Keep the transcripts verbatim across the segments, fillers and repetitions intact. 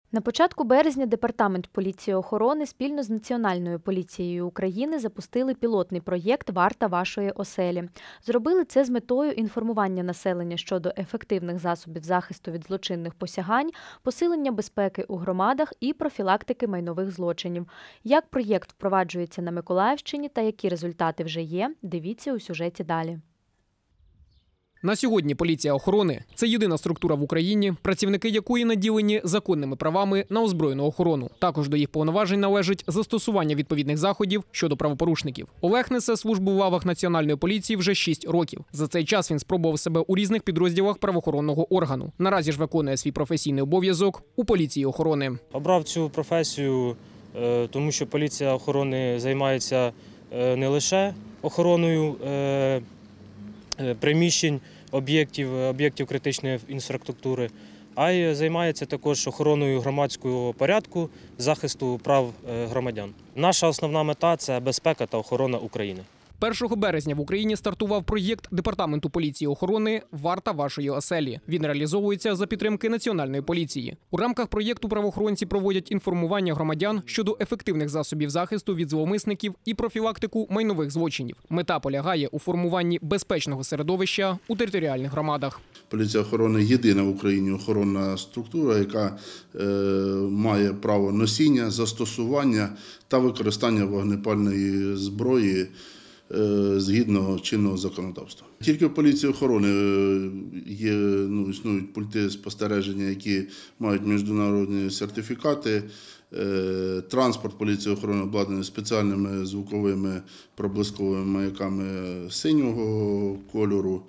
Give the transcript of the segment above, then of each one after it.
На початку березня Департамент поліції охорони спільно з Національною поліцією України запустили пілотний проєкт «Варта вашої оселі». Зробили це з метою інформування населення щодо ефективних засобів захисту від злочинних посягань, посилення безпеки у громадах і профілактики майнових злочинів. Як проєкт впроваджується на Миколаївщині та які результати вже є, дивіться у сюжеті далі. На сьогодні поліція охорони – це єдина структура в Україні, працівники якої наділені законними правами на озброєну охорону. Також до їх повноважень належить застосування відповідних заходів щодо правопорушників. Олег несе службу в лавах Національної поліції вже шість років. За цей час він спробував себе у різних підрозділах правоохоронного органу. Наразі ж виконує свій професійний обов'язок у поліції охорони. Обрав цю професію, тому що поліція охорони займається не лише охороною приміщень, об'єктів, об'єктів критичної інфраструктури, а й займається також охороною громадського порядку, захисту прав громадян. Наша основна мета – це безпека та охорона України. першого березня в Україні стартував проєкт Департаменту поліції охорони «Варта вашої оселі». Він реалізовується за підтримки Національної поліції. У рамках проєкту правоохоронці проводять інформування громадян щодо ефективних засобів захисту від зловмисників і профілактику майнових злочинів. Мета полягає у формуванні безпечного середовища у територіальних громадах. Поліція охорони – єдина в Україні охоронна структура, яка е, має право носіння, застосування та використання вогнепальної зброї згідно чинного законодавства. Тільки в поліції охорони є, ну, існують пульти спостереження, які мають міжнародні сертифікати. Транспорт поліції охорони обладнаний спеціальними звуковими проблисковими маяками синього кольору,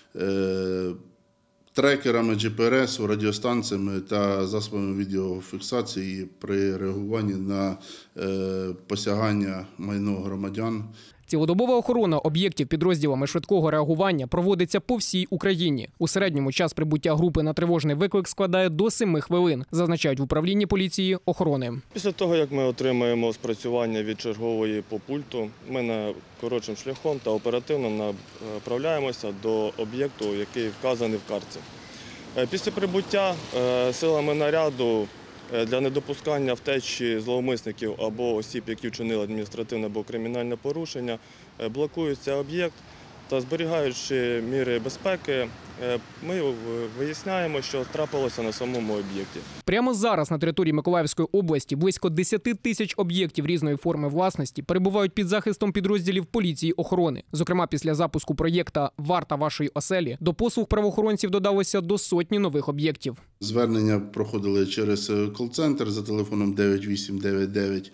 трекерами джі пі ар ес, радіостанціями та засобами відеофіксації при реагуванні на посягання майнового громадян. Цілодобова охорона об'єктів підрозділами швидкого реагування проводиться по всій Україні. У середньому час прибуття групи на тривожний виклик складає до семи хвилин, зазначають в управлінні поліції охорони. Після того, як ми отримаємо спрацювання від чергової по пульту, ми коротшим шляхом та оперативно направляємося до об'єкту, який вказаний в картці. Після прибуття силами наряду для недопускання втечі зловмисників або осіб, які вчинили адміністративне або кримінальне порушення, блокується об'єкт та, зберігаючи міри безпеки, ми виясняємо, що трапилося на самому об'єкті. Прямо зараз на території Миколаївської області близько десяти тисяч об'єктів різної форми власності перебувають під захистом підрозділів поліції охорони. Зокрема, після запуску проєкта «Варта вашої оселі» до послуг правоохоронців додалося до сотні нових об'єктів. Звернення проходили через кол-центр за телефоном дев'ять вісім дев'ять дев'ять,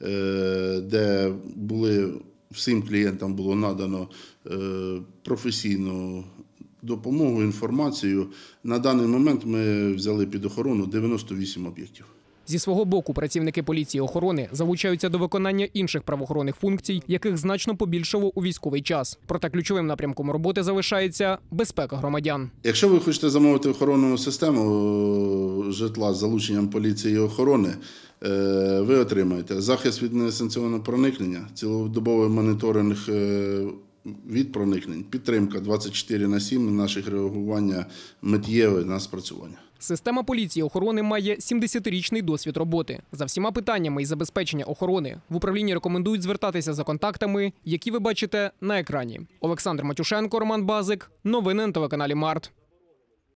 де були всім клієнтам було надано професійну допомогу, інформацію. На даний момент ми взяли під охорону дев'яносто вісім об'єктів. Зі свого боку, працівники поліції охорони залучаються до виконання інших правоохоронних функцій, яких значно побільшало у військовий час. Проте ключовим напрямком роботи залишається безпека громадян. Якщо ви хочете замовити охоронну систему житла з залученням поліції і охорони, ви отримаєте захист від несанкціонованого проникнення, цілодобовий моніторинг від проникнень, підтримка двадцять чотири на сім наших реагування миттєве на спрацювання. Система поліції охорони має сімдесятирічний досвід роботи. За всіма питаннями із забезпечення охорони в управлінні рекомендують звертатися за контактами, які ви бачите на екрані. Олександр Матюшенко, Роман Базик. Новини на телеканалі Март.